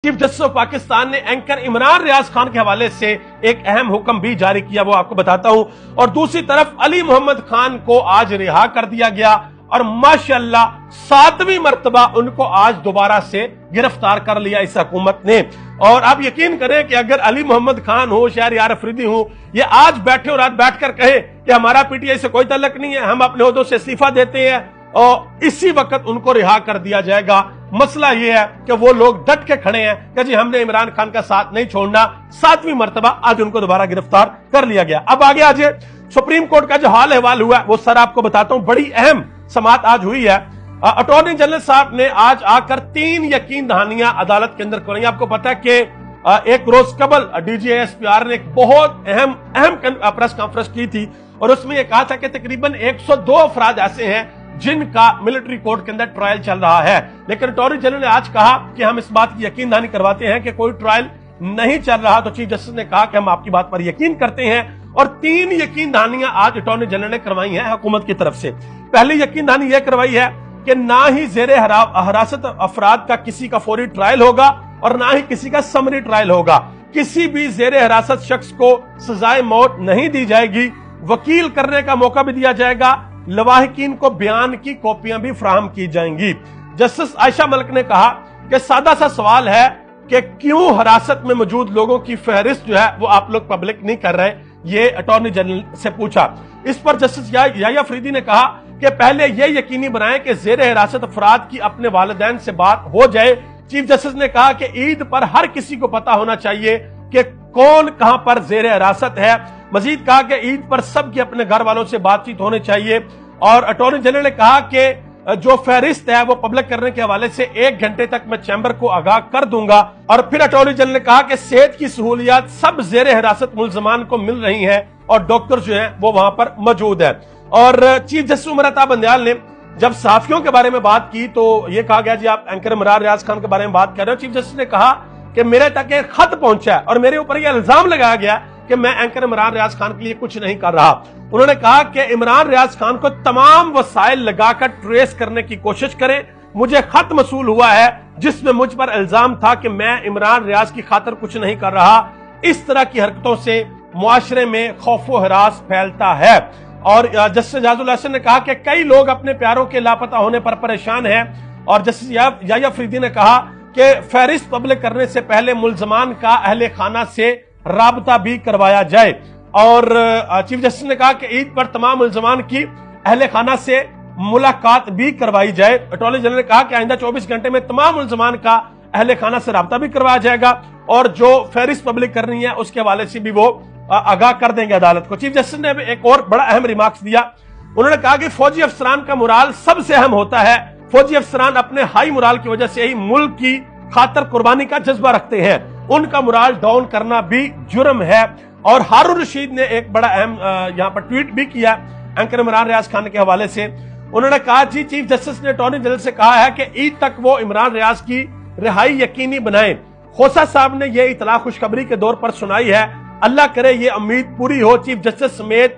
Chief justice of Pakistan ने anchor Imran Riaz Khan के हवाले से एक अहम हुक्म भी जारी किया, वो आपको बताता हूं। और दूसरी तरफ अली मोहम्मद खान को आज रिहा कर दिया गया और माशाअल्लाह 7वीं मर्तबा उनको आज दोबारा से गिरफ्तार कर लिया इस हुकूमत ने। और आप यकीन करें कि अगर अली मोहम्मद खान हो, शहरयार अफरीदी हो, ये आज बैठे और आज बैठकर कहे कि हमारा पीटीआई से कोई तल्लक नहीं है, हम अपने ओहदों से इस्तीफा देते हैं, और इसी वक्त उनको रिहा कर दिया जाएगा। मसला यह है कि वो लोग डट के खड़े हैं कि जी हमने इमरान खान का साथ नहीं छोड़ना। 7वीं मर्तबा आज उनको दोबारा गिरफ्तार कर लिया गया। अब आगे आज सुप्रीम कोर्ट का जो हाल अहवाल हुआ वो सर आपको बताता हूं। बड़ी अहम समाअत आज हुई है। अटॉर्नी जनरल साहब ने आज आकर 3 यकीन दहानियां अदालत के अंदर कराई। आपको पता है कि एक रोज कबल डीजीएसपीआर ने एक बहुत अहम प्रेस कॉन्फ्रेंस की थी और उसमें यह कहा था कि तकरीबन 102 अफराद ऐसे हैं जिनका मिलिट्री कोर्ट के अंदर ट्रायल चल रहा है। लेकिन अटॉर्नी जनरल ने आज कहा कि हम इस बात की यकीन दहानी करवाते हैं कि कोई ट्रायल नहीं चल रहा। तो चीफ जस्टिस ने कहा कि हम आपकी बात पर यकीन करते हैं और 3 यकीन दहानियां आज अटॉर्नी जनरल ने करवाई हैं हुकूमत की तरफ से। पहली यकीन दहानी यह करवाई है कि ना ही जेर हिरासत अफराद का किसी का फौरी ट्रायल होगा और ना ही किसी का समरी ट्रायल होगा। किसी भी जेर हिरासत शख्स को सजाए मौत नहीं दी जाएगी। वकील करने का मौका भी दिया जाएगा। लवाहिकीन को बयान की कॉपियां भी फराहम की जाएंगी। जस्टिस आयशा मलिक ने कहा कि सादा सा सवाल है कि क्यों हिरासत में मौजूद लोगों की फहरिस्त जो है वो आप लोग पब्लिक नहीं कर रहे, ये अटॉर्नी जनरल से पूछा। इस पर जस्टिस याया अफरीदी ने कहा कि पहले ये यकीनी बनाएं कि जेर हिरासत अफराद की अपने वालिदैन से बात हो जाए। चीफ जस्टिस ने कहा कि ईद पर हर किसी को पता होना चाहिए कि कौन कहां पर जेर हिरासत है। मजीद कहा कि ईद पर सबकी अपने घर वालों से बातचीत होनी चाहिए। और अटॉर्नी जनरल ने कहा कि जो फहरिस्त है वो पब्लिक करने के हवाले से 1 घंटे तक मैं चैम्बर को आगाह कर दूंगा। और फिर अटॉर्नी जनरल ने कहा कि सेहत की सहूलियात सब जेर हिरासत मुल्जमान को मिल रही हैं और डॉक्टर जो है वो वहां पर मौजूद है। और चीफ जस्टिस उमर अता बंदयाल ने जब सहाफियों के बारे में बात की तो ये कहा गया जी आप एंकर इमरान रियाज खान के बारे में बात कर रहे हो। चीफ जस्टिस ने कहा कि मेरे तक एक खत पहुंचा है और मेरे ऊपर यह इल्जाम लगाया गया कि मैं एंकर इमरान रियाज खान के लिए कुछ नहीं कर रहा। उन्होंने कहा कि इमरान रियाज खान को तमाम वसाइल लगाकर ट्रेस करने की कोशिश करें। मुझे खत मसूल हुआ है जिसमें मुझ पर इल्जाम था कि मैं इमरान रियाज की खातिर कुछ नहीं कर रहा। इस तरह की हरकतों से मुआशरे में खौफो हरास फैलता है। और जस्टिस जाजुल हसन ने कहा कि कई लोग अपने प्यारों के लापता होने पर परेशान हैं। और जस्टिस याया अफरीदी ने कहा कि फहरिस्त पब्लिक करने से पहले मुल्जमान का अहले खाना से राबता भी करवाया जाए। और चीफ जस्टिस ने कहा कि ईद पर तमाम मुल्जमान की अहले खाना से मुलाकात भी करवाई जाए। अटॉर्नी जनरल ने कहा कि आइंदा 24 घंटे में तमाम मुल्जमान का अहले खाना से राबता भी करवाया जाएगा और जो फहरिस्त पब्लिक करनी है उसके हवाले से भी वो आगाह कर देंगे अदालत को। चीफ जस्टिस ने एक और बड़ा अहम रिमार्क्स दिया। उन्होंने कहा कि फौजी अफसरान का मुराल सबसे अहम होता है। फौजी अफसरान अपने हाई मुराल की वजह से ही मुल्क की खातर कुर्बानी का जज्बा रखते हैं। उनका मुराल डाउन करना भी जुर्म है। और हारून रशीद ने एक बड़ा अहम यहाँ पर ट्वीट भी किया एंकर इमरान रियाज खान के हवाले से। उन्होंने कहा जी चीफ जस्टिस ने अटॉर्नी जनरल से कहा है कि ईद तक वो इमरान रियाज की रिहाई यकीनी बनाएं। खोसा साहब ने यह इतला खुशखबरी के दौर पर सुनाई है। अल्लाह करे ये उम्मीद पूरी हो। चीफ जस्टिस समेत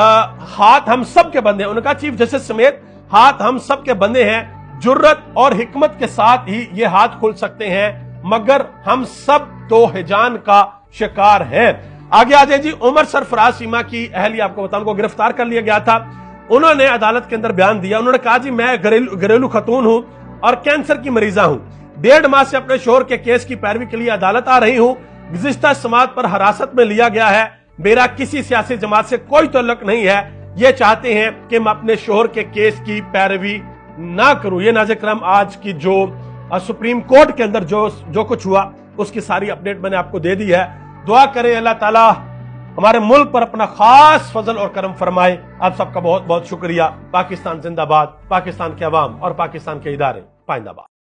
हाथ हम सब के बंदे हैं। उन्होंने कहा चीफ जस्टिस समेत हाथ हम सब के बंदे हैं। जुर्रत और हिकमत के साथ ही ये हाथ खुल सकते हैं मगर हम सब तो हिजान का शिकार हैं। आगे आ जाए जी। उमर सरफराज सीमा की अहलिया आपको बताऊं को गिरफ्तार कर लिया गया था। उन्होंने अदालत के अंदर बयान दिया। उन्होंने कहा जी मैं घरेलू खतून हूं और कैंसर की मरीजा हूं। 1.5 माह से अपने शोहर के केस की पैरवी के लिए अदालत आ रही हूं। गुज़िश्ता समात पर हिरासत में लिया गया है। मेरा किसी सियासी जमात से कोई तल्लुक नहीं है। ये चाहते हैं कि मैं अपने शोहर के केस की पैरवी ना करूं। ये नाज़िर करम आज की जो सुप्रीम कोर्ट के अंदर जो कुछ हुआ उसकी सारी अपडेट मैंने आपको दे दी है। दुआ करें अल्लाह ताला हमारे मुल्क पर अपना खास फजल और करम फरमाए। आप सबका बहुत बहुत शुक्रिया। पाकिस्तान जिंदाबाद, पाकिस्तान के अवाम और पाकिस्तान के इदारे पाइंदाबाद।